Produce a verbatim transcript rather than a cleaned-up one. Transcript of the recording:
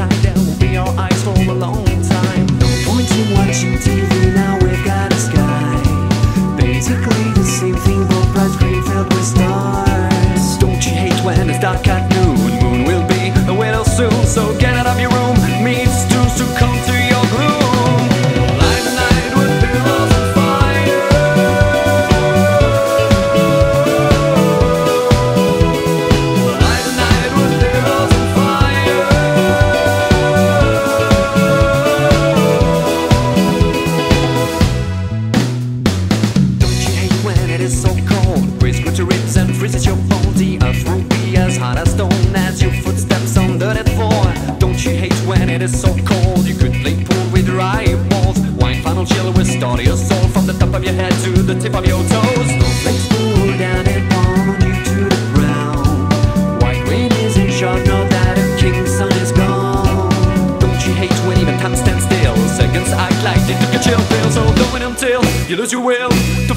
inside, there will be our eyes for a long time. No point in watching T V, now we've got a sky. Basically the same thing, but bright screen filled with stars. Don't you hate when it's dark at noon? Moon will be a widow soon, so get out of your room, meet Stoons to come to your gloom. Light the night with pillows and fire. Light the night with pillows and fire. Don't you hate when it is so cold? Breeze through to ribs and freezes your bones. The earth will be as hard as stone as your footsteps on the dead floor. Don't you hate when it is so cold? You could play pool with your eyeballs. Wine final chill will start your soul from the top of your head to the tip of your toes. Snowflakes pull down and pound you to the ground. White wind is in charge, know that a king's son is gone. Don't you hate when even time stands still? Seconds act like they took a chill pill. So go in until you lose your will to